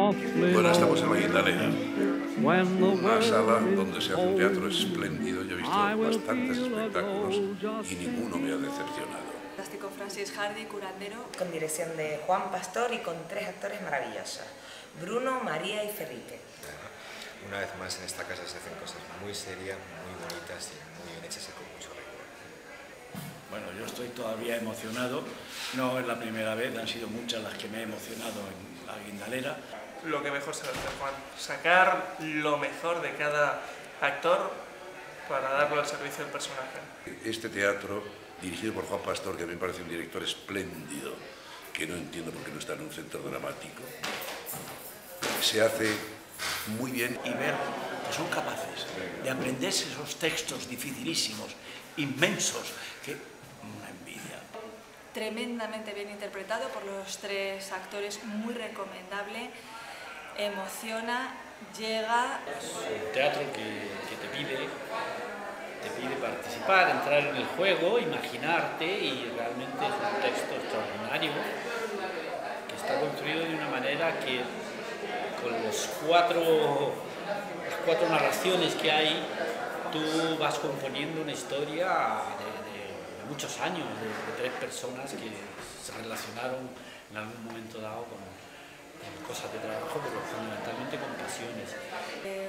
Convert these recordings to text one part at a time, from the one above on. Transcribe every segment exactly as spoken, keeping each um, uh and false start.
Bueno, estamos en la Guindalera, una sala donde se hace un teatro espléndido. Yo he visto bastantes espectáculos y ninguno me ha decepcionado. Fantástico Francis Hardy, curandero. Con dirección de Juan Pastor y con tres actores maravillosos, Bruno, María y Felipe. Una vez más en esta casa se hacen cosas muy serias, muy bonitas y muy bien hechas y con mucho rigor. Bueno, yo estoy todavía emocionado, no es la primera vez, han sido muchas las que me he emocionado en la Guindalera. Lo que mejor sabe hacer Juan, sacar lo mejor de cada actor para darlo al servicio del personaje. Este teatro, dirigido por Juan Pastor, que a mí me parece un director espléndido, que no entiendo por qué no está en un centro dramático, se hace muy bien. Y ver que son capaces de aprenderse esos textos dificilísimos, inmensos, que una envidia. Tremendamente bien interpretado por los tres actores, muy recomendable, emociona, llega. Es un teatro que, que te pide, te pide participar, entrar en el juego, imaginarte, y realmente es un texto extraordinario que está construido de una manera que con los cuatro, las cuatro narraciones que hay, tú vas componiendo una historia de, de, de muchos años, de, de tres personas que se relacionaron en algún momento dado con, con cosas de trabajo, pero fundamentalmente con pasiones. Eh,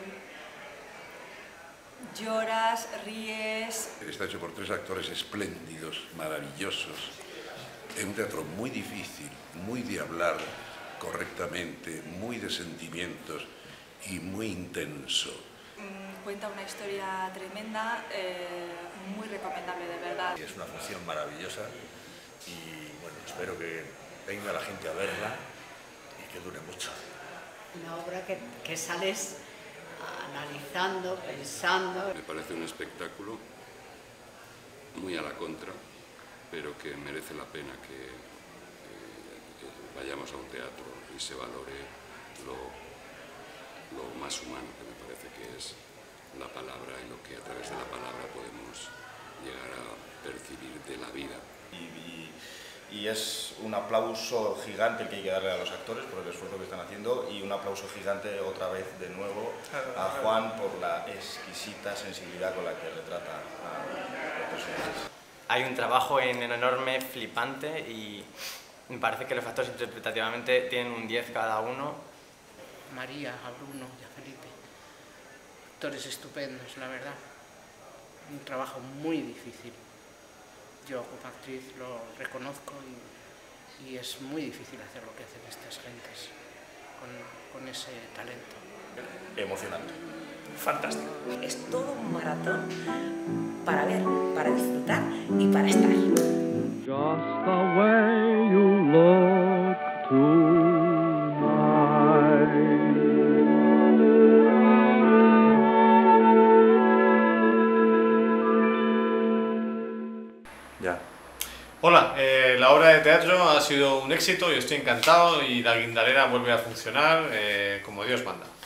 lloras, ríes. Está hecho por tres actores espléndidos, maravillosos, en un teatro muy difícil, muy de hablar correctamente, muy de sentimientos y muy intenso. Cuenta una historia tremenda, eh, muy recomendable, de verdad. Es una función maravillosa y bueno, espero que venga la gente a verla y que dure mucho. Una obra que, que sales analizando, pensando. Me parece un espectáculo muy a la contra, pero que merece la pena que, eh, que vayamos a un teatro y se valore lo, lo más humano, que me parece que es la palabra y lo que a través de la palabra podemos llegar a percibir de la vida. Y, y, y es un aplauso gigante el que hay que darle a los actores por el esfuerzo que están haciendo, y un aplauso gigante otra vez de nuevo a Juan por la exquisita sensibilidad con la que retrata a los personajes. Hay un trabajo en enorme, flipante, y me parece que los actores interpretativamente tienen un diez cada uno. María, a Bruno y a Felipe. Actores estupendos, la verdad. Un trabajo muy difícil. Yo como actriz lo reconozco y, y es muy difícil hacer lo que hacen estas gentes con, con ese talento. Emocionante. Fantástico. Es todo un maratón para ver, para disfrutar y para estar. Just the way you look tonight. Ya. Hola, eh, la obra de teatro ha sido un éxito, yo estoy encantado y la Guindalera vuelve a funcionar eh, como Dios manda.